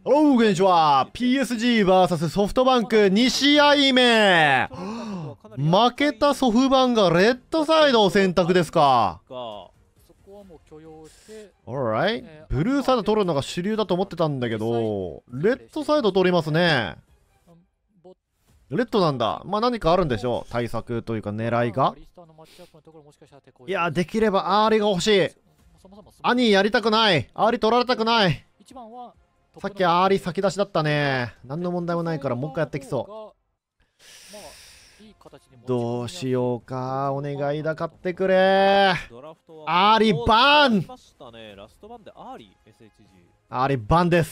ハロー、こんにちは。PSG vs ソフトバンク2試合目。負けたソフバンがレッドサイドを選択ですか。Alright。ブルーサイド取るのが主流だと思ってたんだけど、レッドサイド取りますね。レッドなんだ。まあ何かあるんでしょう。対策というか狙いが。いや、できればアーリが欲しい。アニーやりたくない。アーリ取られたくない。さっきアーリ先出しだったね。何の問題もないからもう一回やってきそう。どうしようか。お願いだ、買ってくれ。アーリバン。アーリバンです。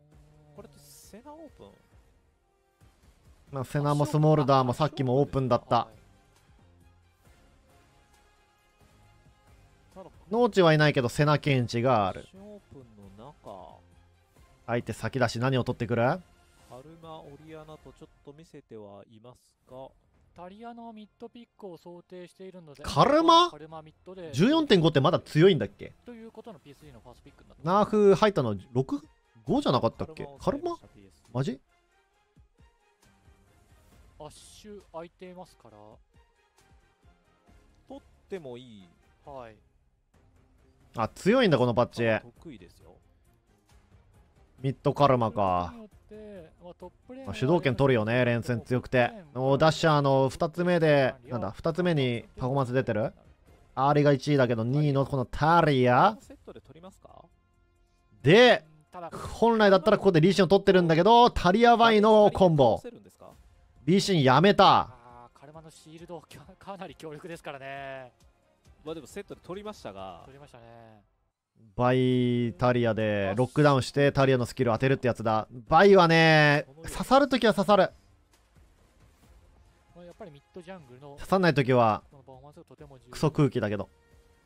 まあ、セナもスモールダーもさっきもオープンだった。農地はいないけどセナ検知がある。相手先出し何を取ってくる？ カルマ、オリアナとちょっと見せてはいますが、 タリアのミッドピックを想定しているので、 カルマ 14.5 ってまだ強いんだっけ？ ということの PSG のファーストピックになってナーフ入ったの 6？5 じゃなかったっけ？カルママジ？ アッシュ空いていますから取ってもいい。 はい。 あ、強いんだこのパッチ。 得意ですよ。 ミッドカルマか。主導権取るよね、連戦強くて。ダッシャーの2つ目で、なんだ、2つ目にパフォーマンス出てる。アーリが1位だけど、2位のこのタリア。で、本来だったらここでリーシンを取ってるんだけど、タリアワイのコンボ。リーシンやめた。 カルマのシールドかなり強力ですからね。 まあでもセットで取りましたが。 取りましたね。 バイタリアでロックダウンしてタリアのスキルを当てるってやつだ。バイはね、刺さるときは刺さる。 やっぱりミッドジャングルの刺さんないときはクソ空気だけど。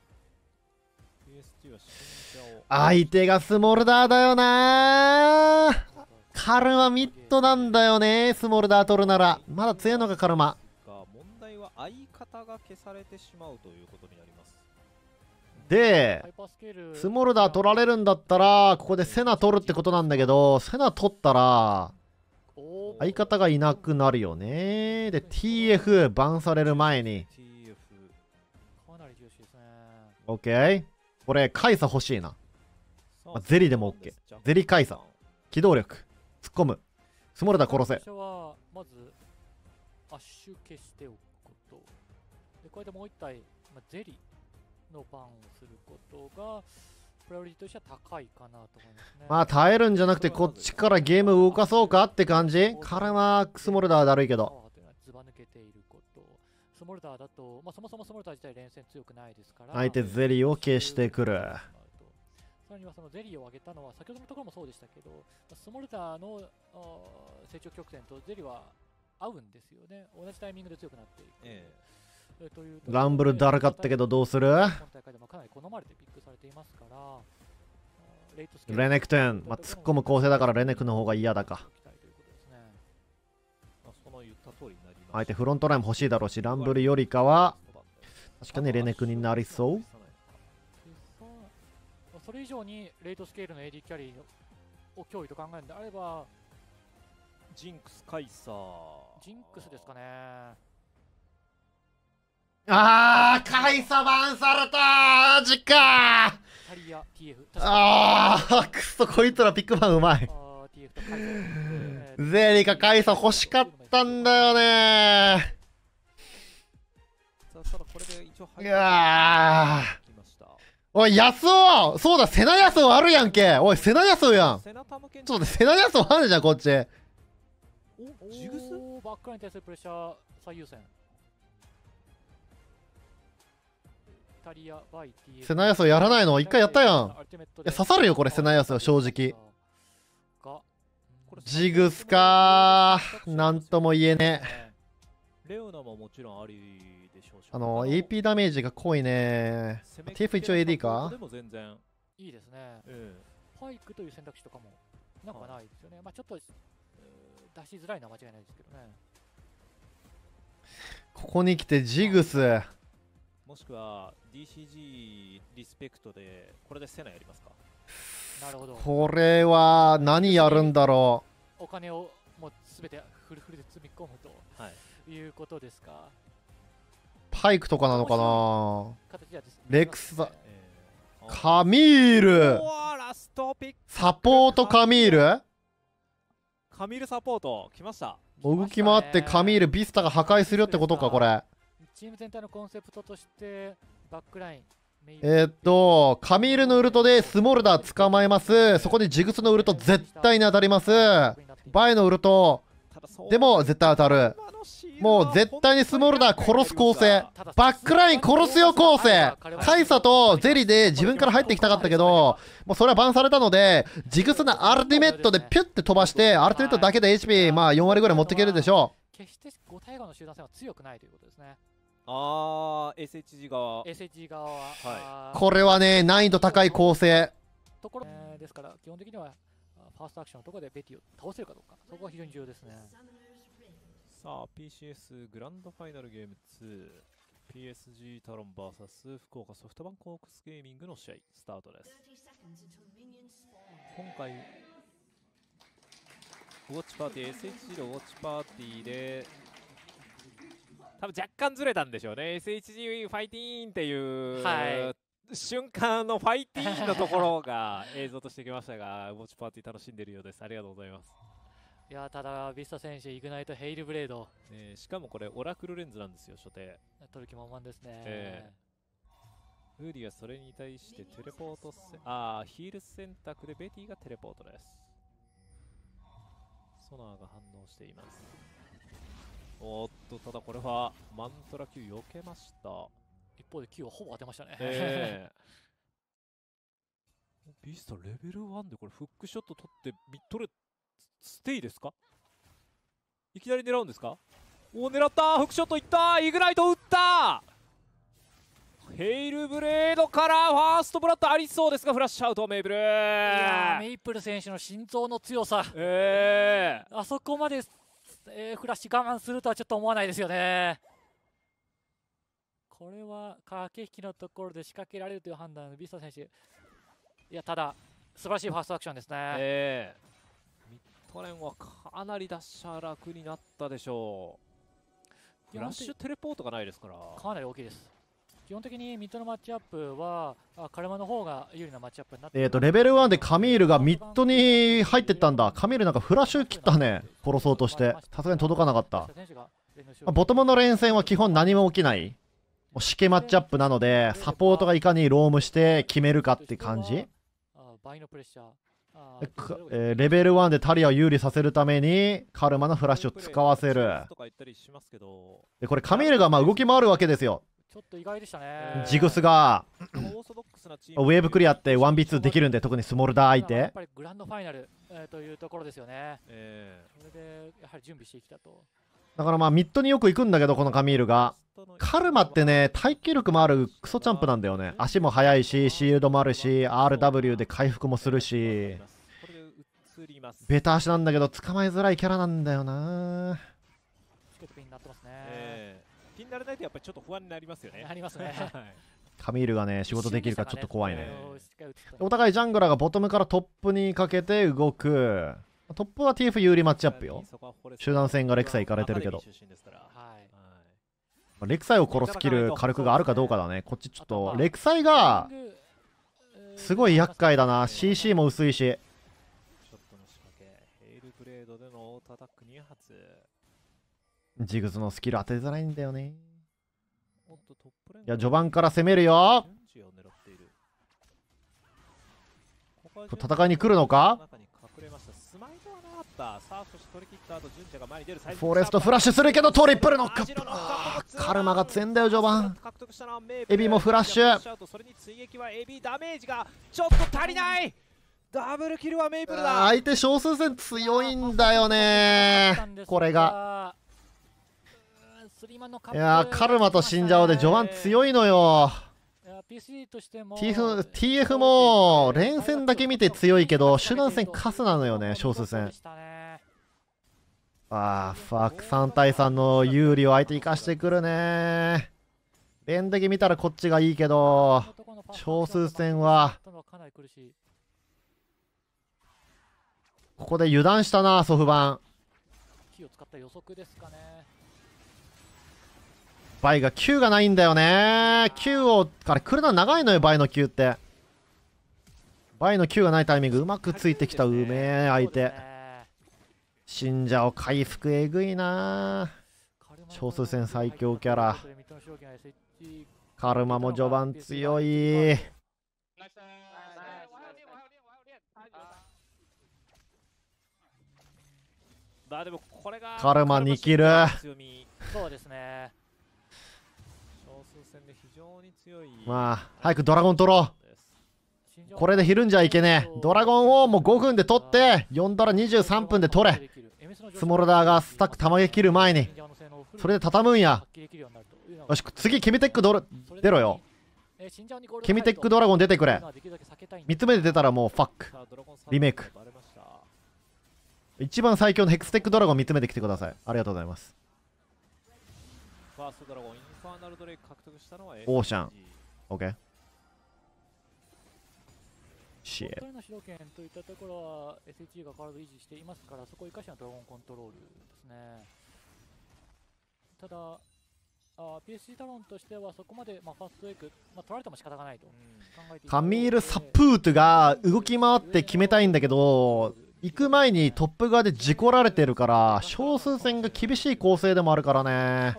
相手がスモルダーだよなー。カルマミッドなんだよね。スモルダー取るならまだ強いのがカルマ。 問題は相方が消されてしまうということになります。 で、スモルダー取られるんだったらここでセナ取るってことなんだけど、セナ取ったら相方がいなくなるよね。で TF バンされる前に OK。 これカイサ欲しいな。まあ、ゼリでも OK。 ゼリカイサ機動力突っ込む。スモルダー殺せ。 まずアッシュ消しておくことで、これでもう一体、ゼリのバンをすることがプライオリティとしては高いかなと思いますね。 まあ耐えるんじゃなくてこっちからゲーム動かそうかって感じ。カルマスモルダーだるいけど、 ずば抜けていること。スモルダーだと、そもそもスモルダー自体連戦強くないですから、 相手ゼリを消してくる。 さらにはそのゼリーを上げたのは先ほどのところもそうでしたけど、スモルダーの成長曲線とゼリーは合うんですよね。同じタイミングで強くなっていく。 ランブルだるかったけどどうする？ 今大会でもかなり好まれてピックされていますから、 レネクテン、突っ込む構成だからレネクの方が嫌だか。相手フロントラインも欲しいだろうし、ランブルよりかは確かにレネクになりそう。 それ以上にレートスケールの AD キャリーを脅威と考えるのであれば、 ジンクスカイサー。 ジンクスですかね。 カイサバンされたー。マジかー。くそ、こいつらピックマンうまい。ゼリかカイサ欲しかったんだよねー。いやー、おい、ヤスオ、そうだ、セナヤスオあるやんけ。おい、セナヤスオやん。ちょっと待って、セナヤスオあるじゃん、こっち。 ジグスバックラインに対するプレッシャー最優先。 セナヤスオやらないの？一回やったやん。いや、刺さるよ、これ、セナヤスオ、正直。ジグスかー。なんとも言えねえ。 レオナももちろんありでしょうし、 AP ダメージが濃いね。TF 一応 AD か？ でも全然いいですね。パイクという選択肢とかもなんかないですよね。ちょっと出しづらいのは間違いないですけどね。 ここに来てジグス。 もしくは DCG リスペクトでこれでセナやりますか？ なるほど。 これは何やるんだろお金をもうすべてフルフルで積み込むはいということですか。 う。パイクとかなのかな。 形ではですねレクサーカミール、 おーラストピックサポートカミール、 カミールサポート来ました。 動き回ってカミールビスタが破壊するよってことかこれ。 チーム全体のコンセプトとしてバックラインメインカミールのウルトでスモルダー捕まえます。そこにジグスのウルト絶対に当たります。バイのウルトでも絶対当たる。もう絶対にスモルダー殺す構成、バックライン殺すよ構成。カイサとゼリで自分から入ってきたかったけど、もうそれはバンされたので、ジグスのアルティメットでピュッて飛ばして、アルティメットだけで HP まあ4割ぐらい持っていけるでしょ決して5対5の集団戦は強くないということですね。 SHG 側 SHG 側は、 う。これはね、難易度高い構成。 ところ、ですから基本的にはファーストアクションのところでベティを倒せるかどうか、そこが非常に重要ですね。 さあ PCS グランドファイナルゲーム 2PSG タロン VS 福岡ソフトバンクホークスゲーミングの試合スタートです。今回ウォッチパーティー SHG のウォッチパーティーで多分若干ずれたんでしょうね。 SHG ファイティーンっていう、 はい瞬間のファイティーンのところが映像としてきましたがウォッチパーティー楽しんでいるようです。ありがとうございます。 いやただビスタ選手イグナイトヘイルブレード、 しかもこれオラクルレンズなんですよ初手。 取る気満々ですね。 ウーディはそれに対してテレポートヒール選択でベティがテレポートです。ソナーが反応しています。おっとただこれはマントラ Q 避けました。 一方で Q はほぼ当てましたね。 ビスタレベル1でこれフックショット取ってミッドレステイですか。いきなり狙うんですか。おお狙った、フックショットいった、イグナイト打った。ヘイルブレードからファーストブラッドありそうですがフラッシュアウトメイプル。いやメイプル選手の心臓の強さ、あそこまで、フラッシュ我慢するとはちょっと思わないですよね。これは駆け引きのところで仕掛けられるという判断のビスタ選手、いやただ素晴らしいファーストアクションですね。 ミッドレンはかなりダッシャー楽になったでしょう。フラッシュテレポートがないですからかなり大きいです。基本的にミッドのマッチアップはカルマの方が有利なマッチアップになって、 レベル1でカミールがミッドに入ってったんだ。カミールなんかフラッシュ切ったね、殺そうとして。さすがに届かなかった。ボトムの連戦は基本何も起きない、もうシケマッチアップなので、サポートがいかにロームして決めるかって感じ。レベル1でタリアを有利させるためにカルマのフラッシュを使わせる。でこれカミールがまあ動き回るわけですよ。 ちょっと意外でしたね。 ジグスがウェーブクリアって 1v2 できるんで、特にスモルダー相手。 やっぱりグランドファイナル、というところですよね。それでやはり準備してきたと。 だからまあミッドによく行くんだけど、このカミールが。カルマってね、耐久力もあるクソチャンプなんだよね。足も速いし、シールドもあるし、RW で回復もするし、ベタ足なんだけど捕まえづらいキャラなんだよな。 ピンになってますね。 ピンにならないとやっぱりちょっと不安になりますよね。 なりますね。 カミールがね、仕事できるかちょっと怖いね。お互いジャングラーがボトムからトップにかけて動く。トップは TF 有利マッチアップよ。集団戦がレクサイ行かれてるけど、レクサイを殺すキル火力があるかどうかだね。こっちちょっとレクサイがすごい厄介だな。 CC も薄いし。ジグズのスキル当てづらいんだよね。いや序盤から攻めるよ。戦いに来るのか。フォレストフラッシュするけどトリプルノックアップ。カルマが強いんだよ序盤。エビもフラッシュ。 ダブルキルはメイプルだ。 相手少数戦強いんだよね、これが。いやカルマと死んじゃおうで序盤強いのよ。TF も連戦だけ見て強いけど集団戦カスなのよね、少数戦。ファック3対3の有利を相手生かしてくるね。連だけ見たらこっちがいいけど少数戦はここで油断したな、ソフバン。 木を使った予測ですかね。 バイが Q がないんだよね。Q をから来るのは長いのよ、バイの Q って。バイの Q がないタイミングうまくついてきた。うめえ相手。信者を回復えぐいな。少数戦最強キャラ。カルマも序盤強い。カルマ2キル。 そうですね。 まあ早くドラゴン取ろう。これでひるんじゃいけねえ。ドラゴンをもう5分で取って4ドラ23分で取れ。スモルダーがスタック玉げ切る前にそれで畳むんや。よし次ケミテック出ろよ。ケミテックドラゴン出てくれ。3つ目で出たらもうファックリメイク。一番最強のヘクステックドラゴン3つ目で来てください。ありがとうございます。オーシャン OK。 シェ本体の主導権といったところは SHG が変わらず維持していますから、そこを生かしてのドラゴンコントロールですね。ただPSG タロンとしてはそこまで、ファーストウェイク、取られても仕方がないと考えていたカミール・サプートが動き回って決めたいんだけど、行く前にトップ側で事故られてるから少数戦が厳しい構成でもあるからね。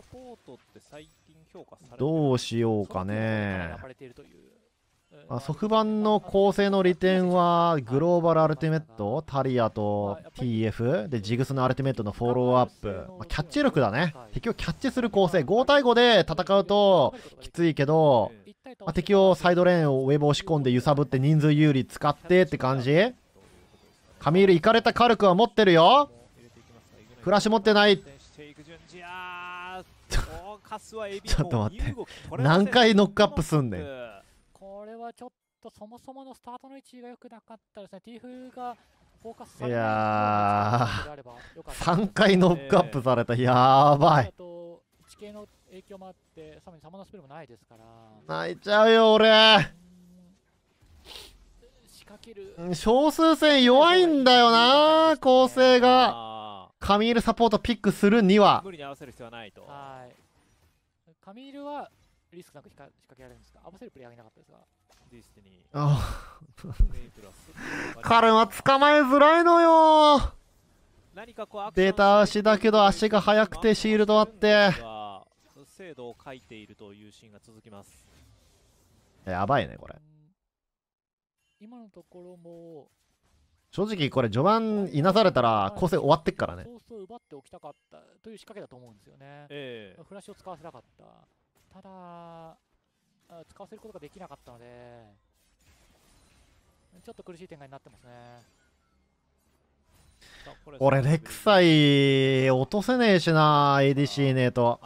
どうしようかね。ソフバンの構成の利点はグローバルアルティメット、タリアと TF でジグスのアルティメットのフォローアップ、キャッチ力だね。敵をキャッチする構成5対5で戦うときついけど、敵をサイドレーンをウェブ押し込んで揺さぶって人数有利使ってって感じ。カミールイカれた火力は持ってるよ。フラッシュ持ってない。ちょっと待って、何回ノックアップすんねん。 これはちょっとそもそものスタートの位置が良くなかったですね。ティーフがフォーカスされいやー3回ノックアップされた。やばい。 地形の影響もあってさらにサマナスピルもないですから泣いちゃうよ俺。少数戦弱いんだよな構成が。カミールサポートピックするには無理に合わせる必要はないと。 はい。カミールはリスクなく仕掛けられるんですか。合わせるプレイヤーがいなかったですが。ディスティニー彼は捕まえづらいのよ。データ足だけど足が速くてシールドあって精度を書いているというシーンが続きます。 やばいねこれ。 今のところも正直これ序盤いなされたら構成終わってっからね。 ソースを奪っておきたかったという仕掛けだと思うんですよね。フラッシュを使わせなかった。ただ使わせることができなかったのでちょっと苦しい展開になってますね。 俺レクサイ落とせねえしな ADC ねえと。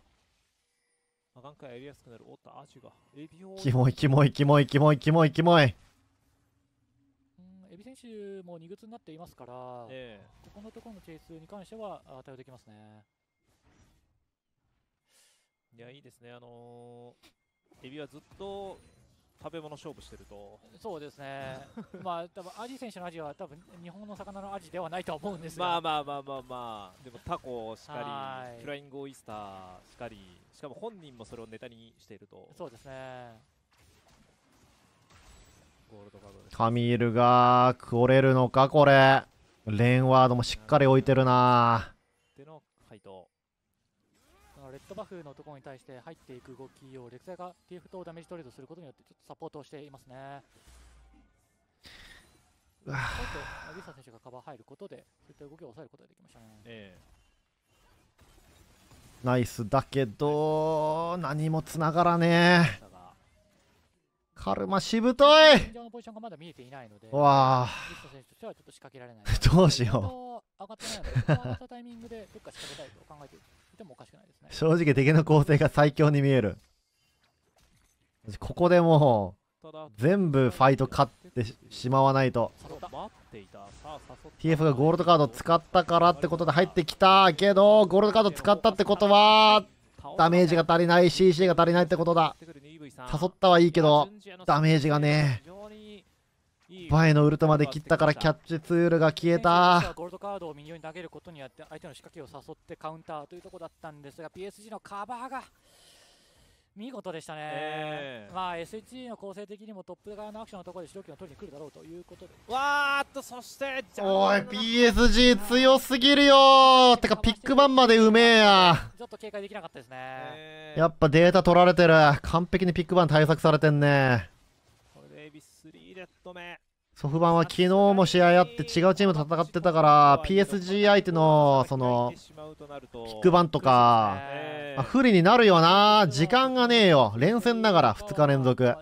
キモいキモいキモいキモいキモいキモい。 エビ選手も2軍になっていますから、ここのところのチェイスに関しては対応できますね。 いやいいですね。エビはずっと食べ物勝負してると。 そうですね。多分アジ選手のアジは多分日本の魚のアジではないとは思うんですが。 でもタコしかり、フライングオイスターしかり、しかも本人もそれをネタにしていると。 そうですね。 カミールが来れるのかこれ。レーンワードもしっかり置いてるな。 での回答。 レッドバフのところに対して入っていく動きをレクサイが TF とダメージトレードすることによってちょっとサポートをしていますね。リサ選手がカバー入ることでそういった動きを抑えることができましたね。 ナイスだけど何もつながらねえ。カルマしぶとい。 現状のポジションがまだ見えていないので、 わあリスト選手としてはちょっと仕掛けられない。 どうしよう。上がってないので、上がったタイミングでどっか仕掛けたいと考えていてもおかしくないですね。 正直敵の構成が最強に見える。ここでもう全部ファイト勝ってしまわないと。TF がゴールドカード使ったからってことで入ってきたけど、ゴールドカード使ったってことはダメージが足りない、 CC が足りないってことだ。誘ったはいいけどダメージがね。 バイのウルトまで切ったからキャッチツールが消えた。 ゴールドカードを右に投げることによって相手の仕掛けを誘ってカウンターというところだったんですが PSG のカバーが見事でしたね。まあ SHG の構成的にもトップ側のアクションのところで主導権を取りに来るだろうということで、 わーっとそしておい PSG 強すぎるよー。てかピックバンまでうめえや。 ちょっと警戒できなかったですね。 やっぱデータ取られてる。完璧にピックバン対策されてんね。 これでエビ3レッド目。 ソフバンは昨日も試合あって違うチームと戦ってたから PSG 相手のそのピックバンとか、まあ、不利になるよな。時間がねえよ。連戦ながら2日連続。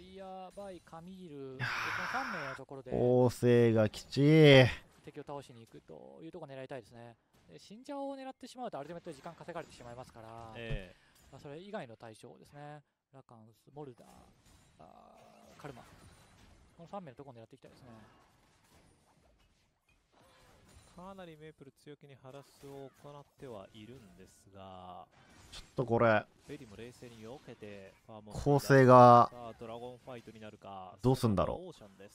構成がきちい。 敵を倒しに行くというところを狙いたいですね。信者を狙ってしまうとアルティメットで時間稼がれてしまいますから、まあそれ以外の対象ですね。ラカンス、モルダー、カルマ、この3名のところを狙っていきたいですね。 かなりメープル強気にハラスを行ってはいるんですが、 ちょっとこれベリも冷静に避けて構成がドラゴンファイトになるかどうすんだろう。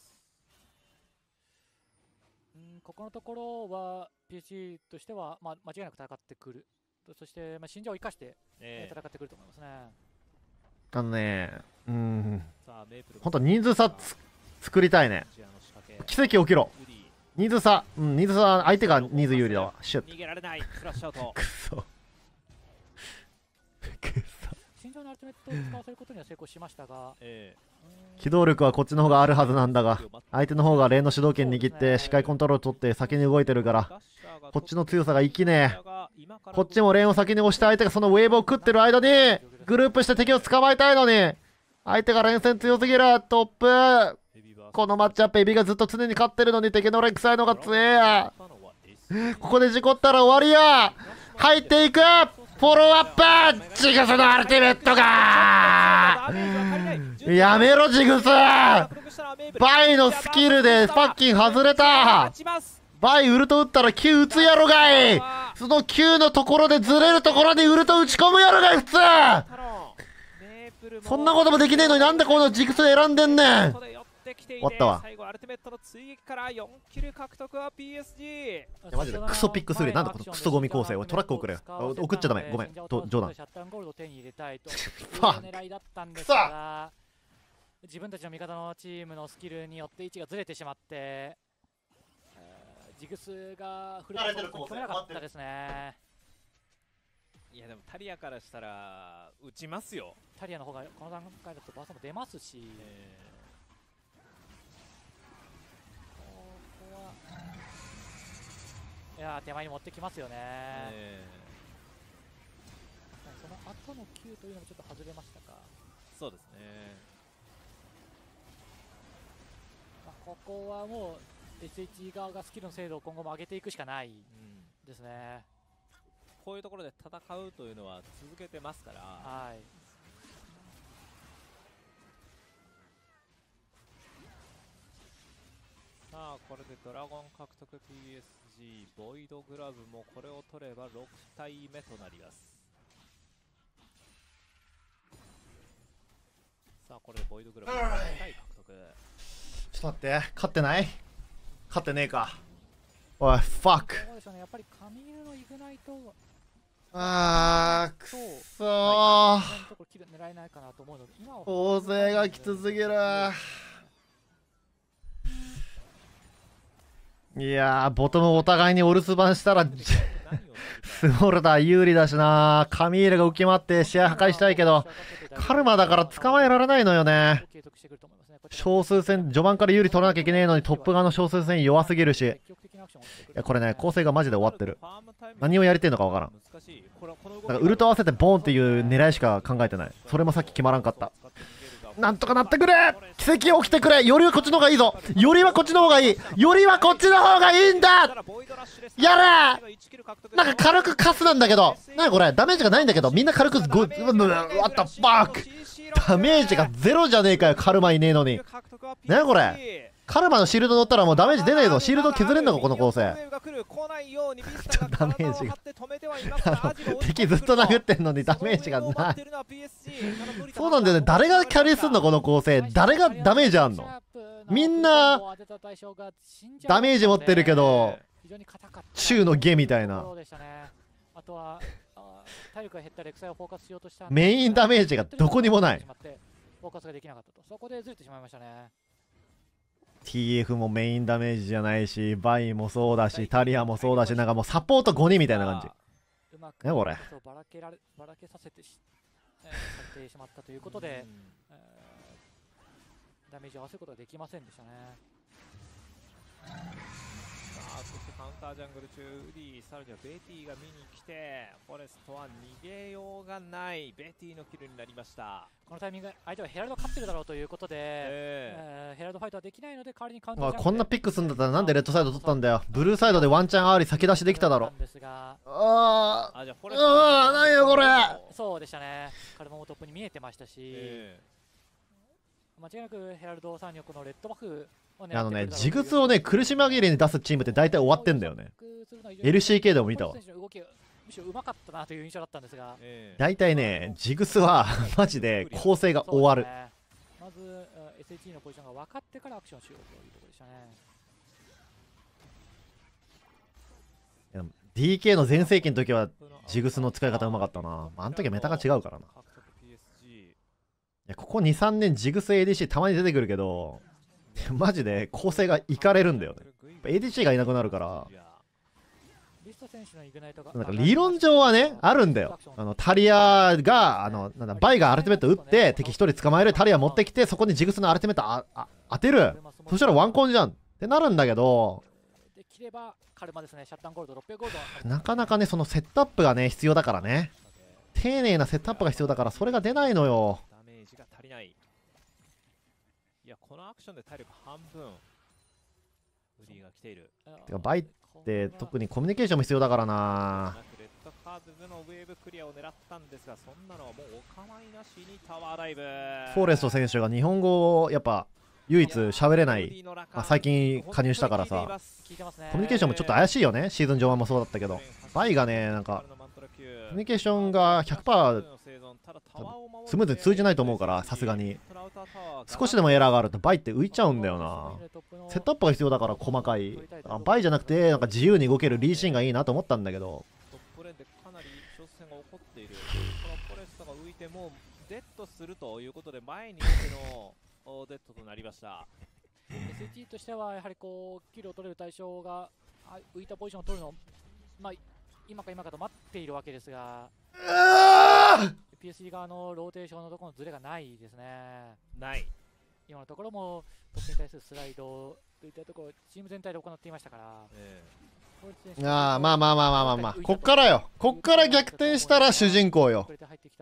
ここのところは PSG としては、まあ、間違いなく戦ってくる。そして、まあ、信者を生かして、戦ってくると思いますね。 本当人数差作りたいね。奇跡起きろ。人数差、人数差、相手が人数有利だわ。シュッ。 逃げられない。フラッシュアウト。 くそ。 信者のアルティメットを使わせることには成功しましたが、 機動力はこっちの方があるはずなんだが、相手の方がレーンの主導権握って視界コントロール取って先に動いてるから、こっちの強さが生きねえ。こっちもレーンを先に押して相手がそのウェーブを食ってる間にグループして敵を捕まえたいのに、相手が連戦強すぎる。トップこのマッチアップエビがずっと常に勝ってるのに敵の連臭いのが強えや。ここで事故ったら終わりや。入っていく。フォローアップ。ジグスのアルティメットがやめろジグス。バイのスキルでファッキン外れた。バイウルト打ったら Q 打つやろがい。その Q のところでずれるところにウルト打ち込むやろがい。普通そんなこともできねえのになんでこのジグス選んでんねん。終わったわ。 最後アルティメットの追撃から4キル獲得は PSG。 マジでクソピック3。なんだこのクソゴミ構成。トラック送れよ。送っちゃダメ。ごめん。冗談。 自分たちの味方のチームのスキルによって位置がずれてしまって、ジグスがフルパスを止めなかったですね。 いやでもタリアからしたら打ちますよ。 タリアの方がこの段階だとバースも出ますし、いや手前に持ってきますよね。その後の Q というのもちょっと外れましたか。 そうですね。 ここはもう SH 側がスキルの精度を今後も上げていくしかないですね。 こういうところで戦うというのは続けてますから。 はい。 さあこれでドラゴン獲得 PSG、ボイドグラブもこれを取れば6体目となります。さあこれでボイドグラブ6体獲得。 ちょっと待って、勝ってない？勝ってねえか。おい、ファック。 そうですよね、やっぱりカミールのイグナイトくっそー。 狙えないかなと思うので、 構成がきつすぎる。いやー、ボトムお互いにお留守番したらスモルダー有利だしな。カミールが浮き回って試合破壊したいけど、カルマだから捕まえられないのよね。少数戦序盤から有利取らなきゃいけないのにトップ側の少数戦弱すぎるし、いやこれね構成がマジで終わってる。何をやりてんのかわからん。だからウルト合わせてボーンっていう狙いしか考えてない。それもさっき決まらんかった。なんとかなってくれ。奇跡起きてくれ。よりはこっちの方がいいぞ。よりはこっちの方がいい。よりはこっちの方がいいんだ。やれ。なんか軽くカスなんだけど、なにこれダメージがないんだけど、みんな軽くゴッwhat the fuck。ダメージがゼロじゃねえかよ。カルマいねえのに。なにこれ。 カルマのシールド乗ったらもうダメージ出ねえぞ。シールド削れんのかこの構成。 ダメージが敵ずっと殴ってんのにダメージがない。そうなんだよね。誰がキャリーすんのこの構成。誰がダメージあんの。みんなダメージ持ってるけど中の下みたいな。メインダメージがどこにもない。TF もメインダメージじゃないし、バイもそうだし、タリアもそうだし、なんかもうサポート5人みたいな感じ。ねこれ。 ばらけさせてしまったということで、ダメージを合わせることができませんでしたね。 そしてカウンタージャングル中、ウディ、さらにはベティが見に来て、フォレストは逃げようがない、ベティのキルになりました。 このタイミング、相手はヘラルド勝ってるだろうということで、ヘラルドファイトはできないので、代わりにカウンタージャングル。 こんなピックするんだったら、なんでレッドサイド取ったんだよ。ブルーサイドでワンチャンアーリー先出しできただろ。なんやこれ。 そうでしたね。カルマもトップに見えてましたし、間違いなくヘラルドさんにはこのレッドバフ。 ジグスをね、苦し紛れに出すチームって大体終わってんだよね。LCK でも見たわ。 むしろうまかったなという印象だったんですが、 大体ね、ジグスはマジで構成が終わる。 まず SHE のポジションが分かってからアクションしようというところでしたね。DK の全盛期の時はジグスの使い方うまかったな。あの時はメタが違うからな。いやここ 2,3 年ジグス ADC たまに出てくるけどマジで構成がいかれるんだよね。ADC がいなくなるからなんか理論上はねあるんだよ。タリアがなんだバイがアルティメット打って敵1人捕まえる、タリア持ってきてそこにジグスのアルティメット当てる、そしたらワンコンじゃんってなるんだけど、なかなかねそのセットアップがね必要だからね、丁寧なセットアップが必要だからそれが出ないのよ。 いやこのアクションで体力半分。ウディが来ている。 てかバイって特にコミュニケーションも必要だからな。 レッドカードでのウェーブクリアを狙ったんですが、そんなのはもうお構いなしにタワーダイブ。 フォレスト選手が日本語をやっぱ唯一喋れない、最近加入したからさ、コミュニケーションもちょっと怪しいよね。シーズン上盤もそうだったけど、バイがねなんかコミュニケーションが 100% スムーズに通じないと思うから、さすがに少しでもエラーがあるとバイって浮いちゃうんだよな。セットアップが必要だから細かいバイじゃなくてなんか自由に動けるリーシーンがいいなと思ったんだけど、 トップレーンでかなり挑戦が起こっている。このフォレストが浮いてもうデッドするということで前に出てのデッドとなりました。 SG としてはやはりこうキルを取れる対象が浮いたポジションを取るのを、今か今かと待っているわけですが、PSG 側のローテーションのところのズレがないですね。今のところもトップに対するスライドといったところチーム全体で行っていましたから、 まあこっからよ、こっから逆転したら主人公よ。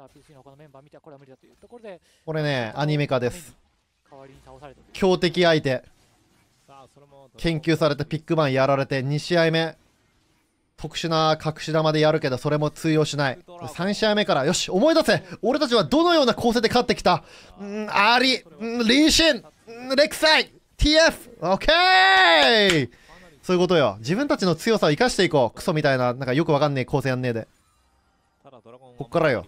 これねアニメ化です。強敵相手研究されてピックマンやられて2試合目特殊な隠し玉でやるけどそれも通用しない。3試合目からよし思い出せ、俺たちはどのような構成で勝ってきた。アーリリーシンレクサイ TF オッケー、そういうことよ。自分たちの強さを生かしていこう。クソみたいななんかよくわかんねえ構成やんねえで、こっからよ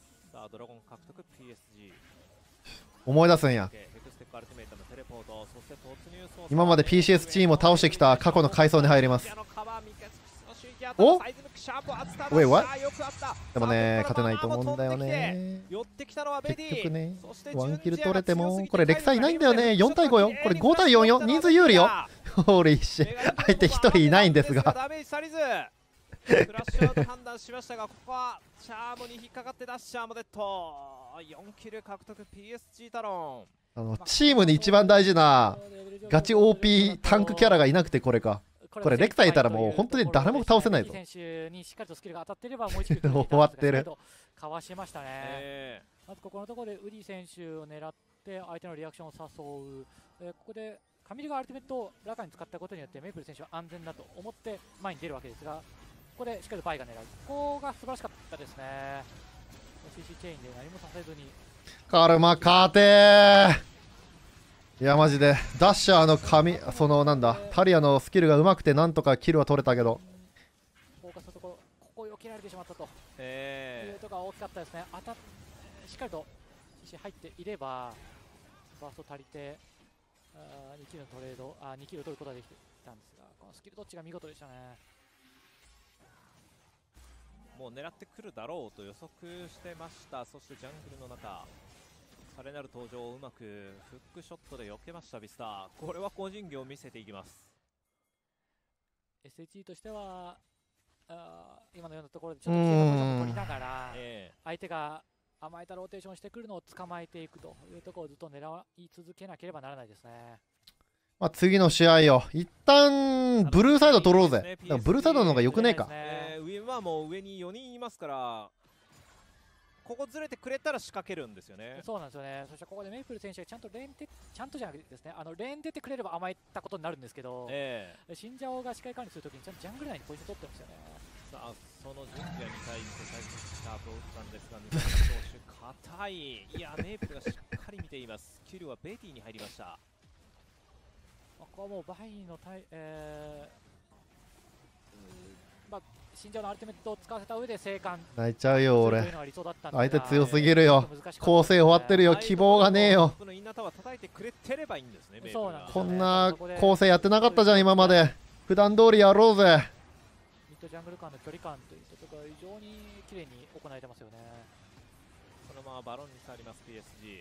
思い出すんや。今まで PCS チームを倒してきた過去の階層に入ります。おWait what？ でもね勝てないと思うんだよね。結局ねワンキル取れてもこれレクサイいないんだよね。4対5よ、これ5対4よ、人数有利よ。俺一瞬相手1人いないんですがクラッシュアウト判断しましたが、ここはチャームに引っかかってダッシャーもデッド。4キル獲得 PSG タロン。 チームに一番大事なガチ OP タンクキャラがいなくて、これかこれレクサイいたらもう本当に誰も倒せないぞ。終わってる。 かわしましたね。まずここのところでウディ選手を狙って相手のリアクションを誘う。ここでカミルがアルティメットをラカに使ったことによってメイプル選手は安全だと思って前に出るわけですが、ここでしっかりバイが狙う。ここが素晴らしかったですね。CC チェインで何もさせずにカルマ勝てー。 いやマジでダッシャーのそのなんだタリアのスキルが上手くてなんとかキルは取れたけど、 フォーカスのところ、ここを避けられてしまったというえところが大きかったですね。しっかりと CC 入っていればバースト足りて2キルのトレード2キルを取ることができていたんですが、このスキルどっちが見事でしたね。 もう狙ってくるだろうと予測してました。そしてジャングルの中華麗なる登場をうまくフックショットで避けましたビスター。これは個人技を見せていきます。 SHE としては今のようなところでちょっとポジションを取りながら相手が甘えたローテーションしてくるのを捕まえていくというところをずっと狙い続けなければならないですね。 まあ、次の試合よ一旦ブルーサイド取ろうぜ。だからブルーサイドの方がよくねえか。 上はもう上に4人いますからここずれてくれたら仕掛けるんですよね。 そうなんですよね。そしてここでメイプル選手がちゃんとじゃなくてですね、レーン出てくれれば甘えたことになるんですけど、シンジャオが視界管理するときにちゃんとジャングル内にポジション取ってますよね。 さあそのジュンジアに対して最初にシャープを打ったんですが、ヌカ投手硬い。いやメイプルがしっかり見ています。キルはベティに入りました。 ここはもうバイの新庄のアルティメットを使わせた上で生還泣いちゃうよ俺。 相手強すぎるよ。構成終わってるよ。希望がねえよ。こんな構成やってなかったじゃん今まで。普段通りやろうぜ。 ミッドジャングル間の距離感というところが非常に綺麗に行えてますよね。 そのままバロンに触ります PSG。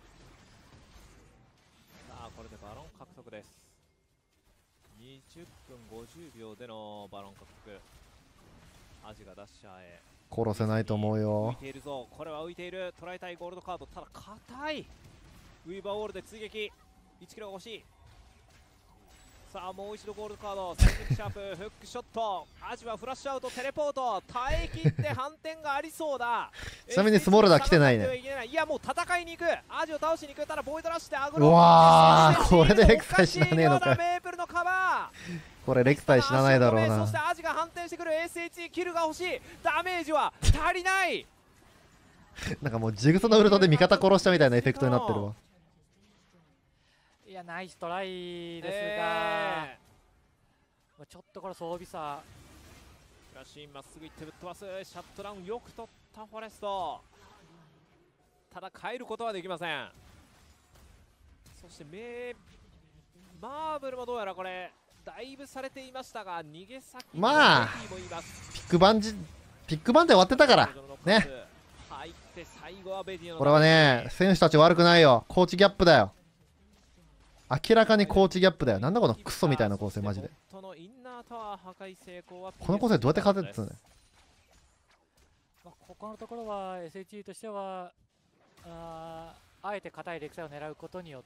さあこれでバロン獲得です。20分50秒でのバロン獲得。アジがダッシャーへ殺せないと思うよ。 浮いているぞ。これは浮いている。捉えたいゴールドカード。ただ硬い。ウィーバーウォールで追撃。1キロが欲しい。さあもう一度ゴールドカード。3撃シャープフックショット。アジはフラッシュアウトテレポート。耐え切って反転がありそうだ。 ちなみにスモールダー来てないね。 いやもう戦いに行く。アジを倒しに行く。ただボイドラッシュでアグロ。 うわーこれでレクサイ死なねえのか。 メープルのカバー。 これレクサイ死なないだろうな。 そしてアジが反転してくる。 SHE キルが欲しい。ダメージは足りない。 なんかもうジグソのウルトで味方殺したみたいなエフェクトになってるわ。 いやナイストライですが、ちょっとこれ装備差。 フラッシュインまっすぐ行ってぶっ飛ばす。シャットダウンよく取ったフォレスト。ただ帰ることはできません。そしてマーブルもどうやらこれだいぶされていましたが逃げ先まあピックバンで終わってたからね。これはね選手たち悪くないよ。コーチギャップだよ。明らかにコーチギャップだよ。なんだこのクソみたいな構成マジで。この構成どうやって勝てってんの。 ここのところは SHE としてはあえて硬いレクサイを狙うことによって、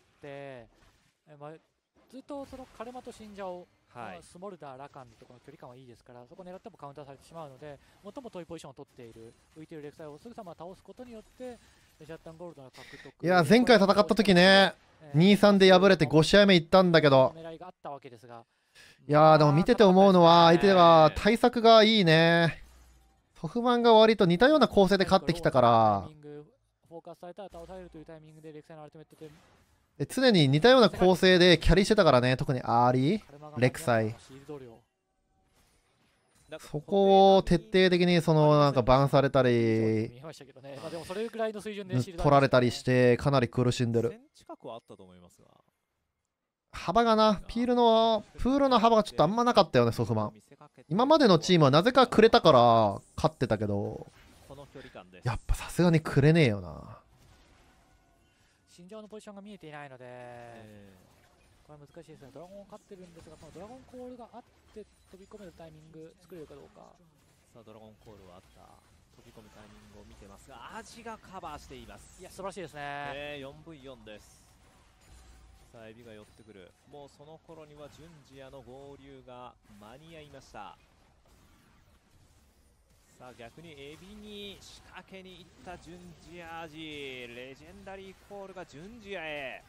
ずっとそのカルマと信者を、スモルダー、ラカンとこの距離感はいいですから、そこを狙ってもカウンターされてしまうので、最も遠いポジションを取っている浮いているレクサイをすぐさま倒すことによってシャッタンゴールドの獲得。 いや前回戦った時ね 2-3 で敗れて5試合目いったんだけど、 狙いがあったわけですが、 いやでも見てて思うのは相手が対策がいいね。ソフマンが割と似たような構成で勝ってきたから、 フォーカスされたら倒されるというタイミングでレクサイのアルティメットで常に似たような構成でキャリーしてたからね。特にアーリーレクサイ、そこを徹底的にそのなんかバンされたり取られたりしてかなり苦しんでる。幅がなプールの幅がちょっとあんまなかったよねソフマン。今までのチームはなぜかくれたから勝ってたけど、やっぱさすがにくれねえよな。 心情のポジションが見えていないので、これは難しいですね。ドラゴンを勝ってるんですが、このドラゴンコールがあって飛び込めるタイミング作れるかどうか。 さあドラゴンコールはあった。飛び込むタイミングを見てますが、アジがカバーしています。 いや素晴らしいですね。 4v4 です。さあエビが寄ってくる。もうその頃にはジュンジアの合流が間に合いました。さあ逆にエビに仕掛けに行ったジュンジアアジ、レジェンダリーコールがジュンジアへ。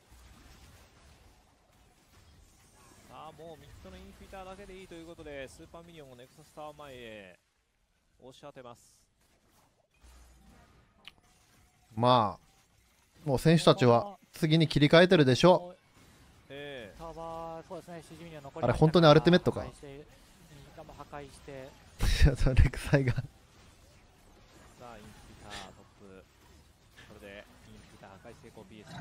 さあもうミッドのインフィターだけでいいということで、スーパーミニオンをネクサスタワー前へ押し当てます。 まあもう選手たちは次に切り替えてるでしょタワー、そうですね、シジミには残りあれ本当にアルティメットか破壊して破壊してう。レクサイがさあインピタートップ、これでインピター破壊成功 PSG。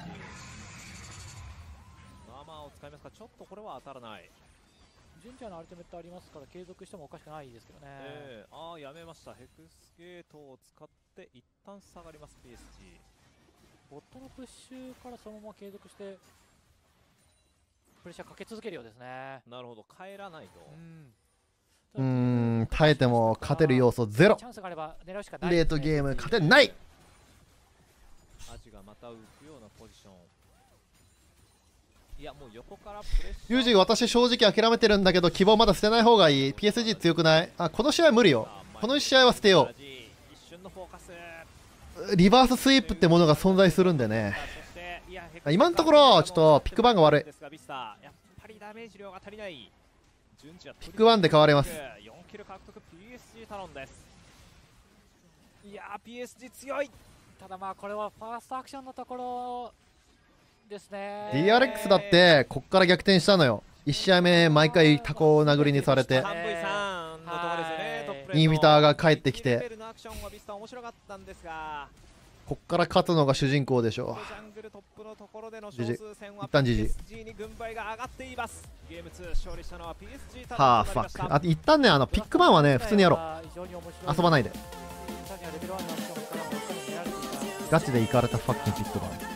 まあまあを使いますか、ちょっとこれは当たらない。 順調なアルティメットありますから継続してもおかしくないですけどね。 ああやめました。ヘクスゲートを使って一旦下がります PSG。 ボットのプッシュからそのまま継続してプレッシャーかけ続けるようですね。 なるほど、帰らないと。 耐えても勝てる要素ゼロ。 チャンスがあれば狙うしかないレですね。 ートゲーム勝てない。 アジがまた浮くようなポジション。いやもう横からプレッシャー。 ユージ、私正直諦めてるんだけど希望まだ捨てない方がいい。 PSG 強くない？あ、この試合無理よ。この試合は捨てよう。 一瞬のフォーカス。 リバーススイープってものが存在するんでね。今のところちょっとピックバンが悪い。 やっぱりダメージ量が足りない。 ピックワンで変われます。 4キル獲得 PSG タロンです。いやー PSG 強い。 ただまあこれはファーストアクションのところですね。 DRX だってこっから逆転したのよ。1試合目毎回タコ殴りにされて、 3V3 のところですよね。トップレートインビターが帰ってきて、 レベルのアクションはビスタ面白かったんですが、 こっから勝つのが主人公でしょジャングルトップのところでのじじ少数戦は一旦じじ PSG に軍配が上がっています。ゲーム2勝利したのは PSG タう。はあロンとなりました。 ファック。あ、一旦ねピックバンはね普通にやろう。遊ばないで。ガチでイカれたファッキンピックバン。